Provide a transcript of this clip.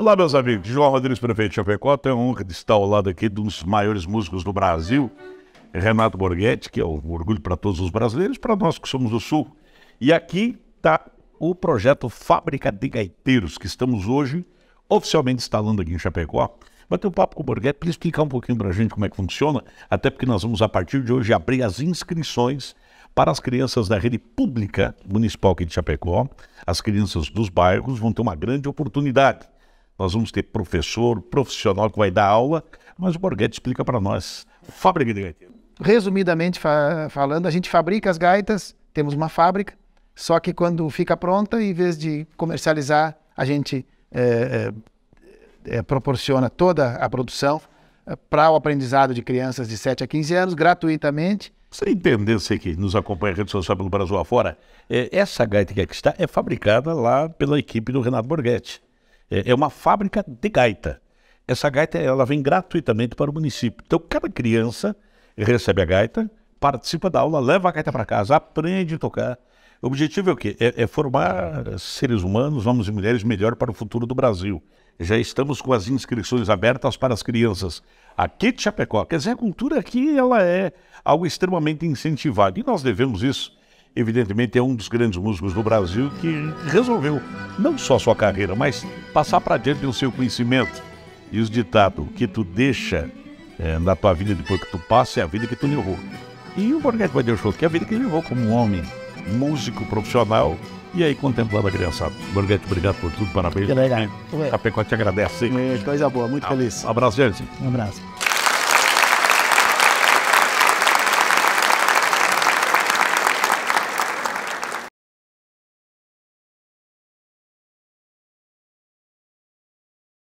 Olá, meus amigos. João Rodrigues, prefeito de Chapecó. Tenho a honra de estar ao lado aqui de um dos maiores músicos do Brasil, Renato Borghetti, que é um orgulho para todos os brasileiros, para nós que somos do Sul. E aqui está o projeto Fábrica de Gaiteiros, que estamos hoje oficialmente instalando aqui em Chapecó. Bater um papo com o Borghetti para ele explicar um pouquinho para a gente como é que funciona, até porque nós vamos, a partir de hoje, abrir as inscrições para as crianças da rede pública municipal aqui de Chapecó. As crianças dos bairros vão ter uma grande oportunidade. Nós vamos ter professor, profissional que vai dar aula, mas o Borghetti explica para nós. Fábrica de Gaiteiros. Resumidamente falando, a gente fabrica as gaitas, temos uma fábrica, só que quando fica pronta, em vez de comercializar, a gente proporciona toda a produção para o aprendizado de crianças de 7 a 15 anos, gratuitamente. Você entendeu, você que nos acompanha em rede social pelo Brasil afora, essa gaita que aqui está é fabricada lá pela equipe do Renato Borghetti. É uma fábrica de gaita. Essa gaita ela vem gratuitamente para o município. Então, cada criança recebe a gaita, participa da aula, leva a gaita para casa, aprende a tocar. O objetivo é o quê? É formar seres humanos, homens e mulheres, melhor para o futuro do Brasil. Já estamos com as inscrições abertas para as crianças aqui de Chapecó. Quer dizer, a cultura aqui ela é algo extremamente incentivado. E nós devemos isso, evidentemente, é um dos grandes músicos do Brasil que resolveu não só a sua carreira, mas passar para diante o seu conhecimento. E os ditados que tu deixa na tua vida depois que tu passa é a vida que tu levou. E o Borghetti vai deixar que é a vida que ele levou como um homem, músico profissional, e aí contemplando a criançada. Borghetti, obrigado por tudo, parabéns. Que legal. Chapecó te agradece. Coisa boa, muito feliz. Um abraço, gente. Um abraço.